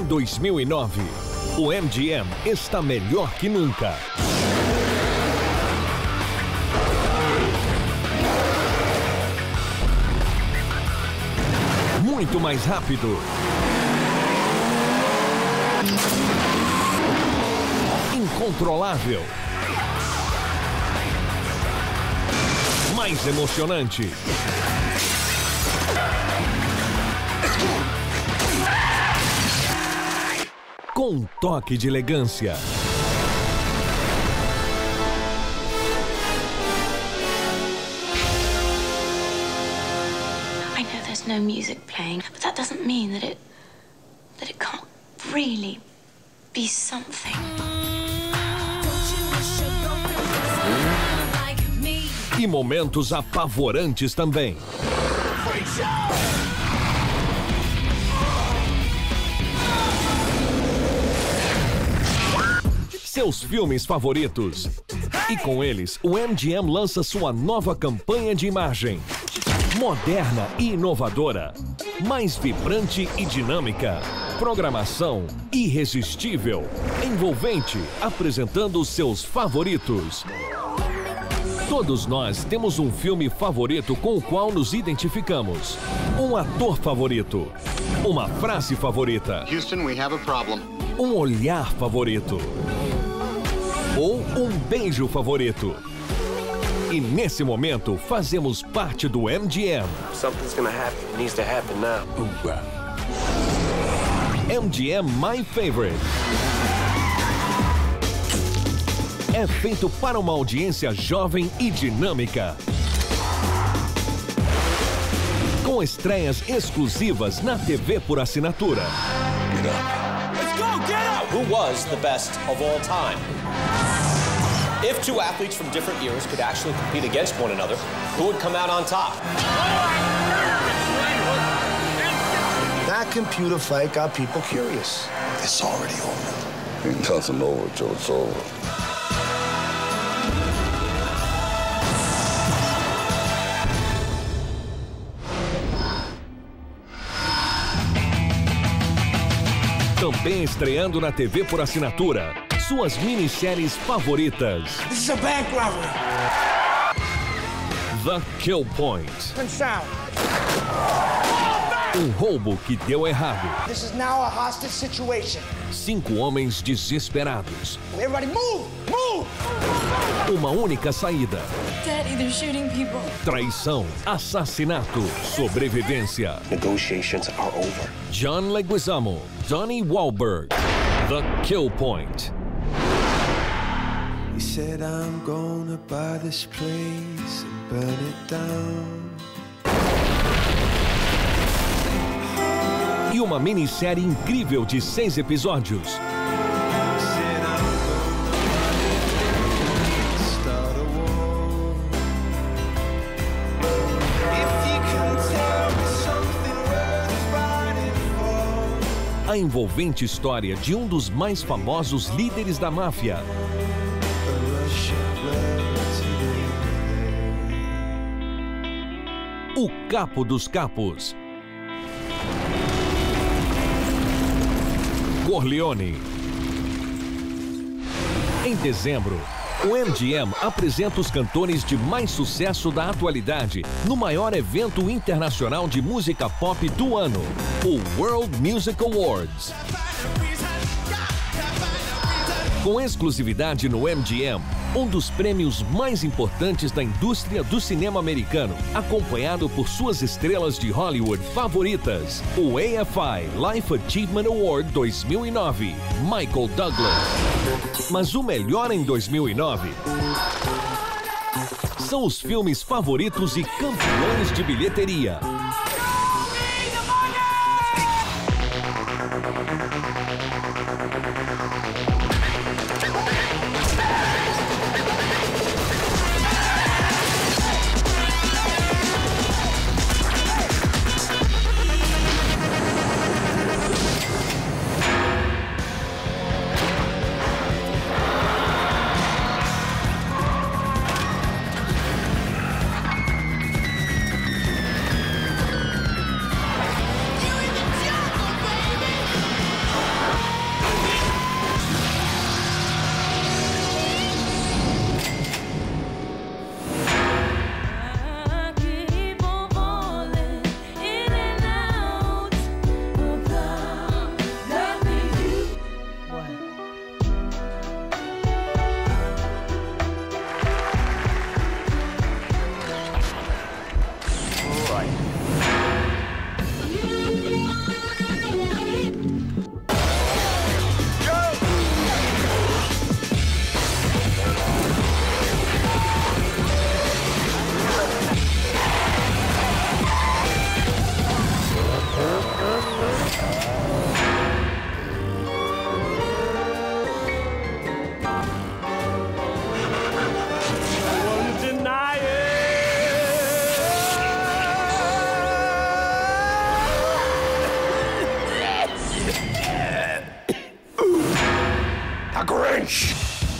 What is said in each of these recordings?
Em 2009, o MGM está melhor que nunca. Muito mais rápido. Incontrolável. Mais emocionante. Com um toque de elegância. I know there's no music playing, but that doesn't mean that it can't really be something. E momentos apavorantes também. Seus filmes favoritos. E com eles, o MGM lança sua nova campanha de imagem. Moderna e inovadora. Mais vibrante e dinâmica. Programação irresistível. Envolvente, apresentando os seus favoritos. Todos nós temos um filme favorito com o qual nos identificamos. Um ator favorito. Uma frase favorita. Houston, we have a problem. Um olhar favorito. Ou um beijo favorito. E nesse momento, fazemos parte do MGM. Something's gonna happen. It needs to happen now. MGM My Favorite. É feito para uma audiência jovem e dinâmica. Com estreias exclusivas na TV por assinatura. Let's go, get up! Who was the best of all time? If two athletes from different eras could actually compete against one another, who would come out on top? That computer fight got people curious. It's already over. It doesn't over till it's over. Também estreando na TV por assinatura, suas minisséries favoritas. This is a bank robbery. The Kill Point. Um roubo que deu errado. This is now a hostage situation. 5 homens desesperados. Everybody move! Move! Uma única saída. Daddy, they're shooting people. Traição, assassinato, sobrevivência. Negotiations are over. John Leguizamo, Donnie Wahlberg. The Kill Point. He said I'm gonna buy this place and burn it down. E uma minissérie incrível de 6 episódios. A envolvente história de um dos mais famosos líderes da máfia. O Capo dos Capos. Corleone. Em dezembro, o MGM apresenta os cantores de mais sucesso da atualidade no maior evento internacional de música pop do ano, o World Music Awards. Com exclusividade no MGM, um dos prêmios mais importantes da indústria do cinema americano, acompanhado por suas estrelas de Hollywood favoritas, o AFI Life Achievement Award 2009, Michael Douglas. Mas o melhor em 2009 são os filmes favoritos e campeões de bilheteria. face.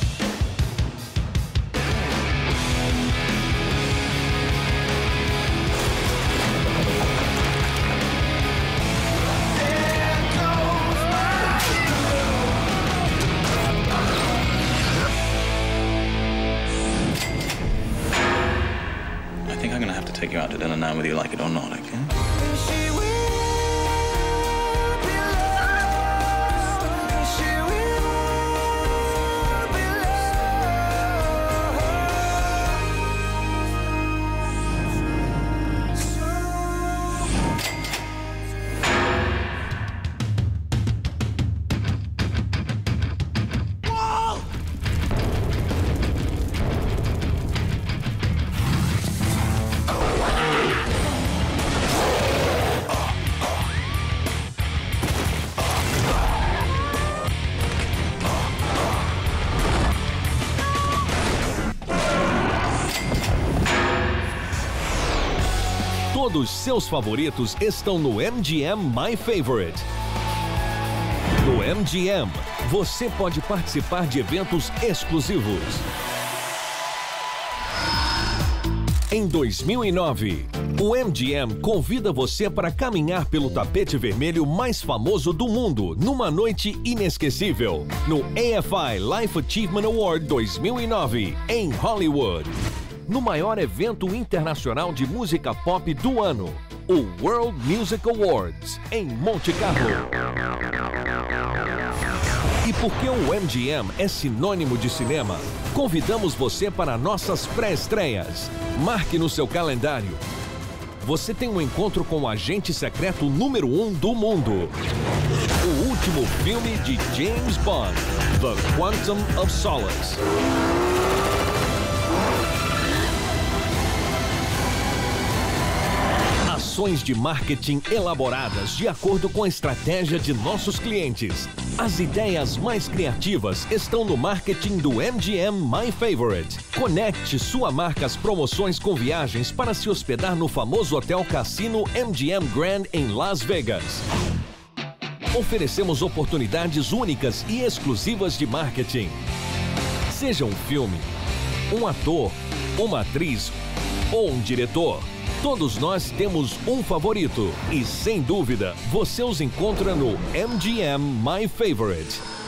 I think I'm gonna have to take you out to dinner now, whether you like it or not, okay? Todos seus favoritos estão no MGM My Favorite. No MGM, você pode participar de eventos exclusivos. Em 2009, o MGM convida você para caminhar pelo tapete vermelho mais famoso do mundo numa noite inesquecível, no AFI Life Achievement Award 2009, em Hollywood. No maior evento internacional de música pop do ano, o World Music Awards, em Monte Carlo. E porque o MGM é sinônimo de cinema, convidamos você para nossas pré-estreias. Marque no seu calendário. Você tem um encontro com o agente secreto número 1 do mundo. O último filme de James Bond, The Quantum of Solace. Ações de marketing elaboradas de acordo com a estratégia de nossos clientes. As ideias mais criativas estão no marketing do MGM My Favorite. Conecte sua marca às promoções com viagens para se hospedar no famoso hotel Cassino MGM Grand em Las Vegas. Oferecemos oportunidades únicas e exclusivas de marketing. Seja um filme, um ator, uma atriz ou um diretor. Todos nós temos um favorito e, sem dúvida, você os encontra no MGM My Favorite.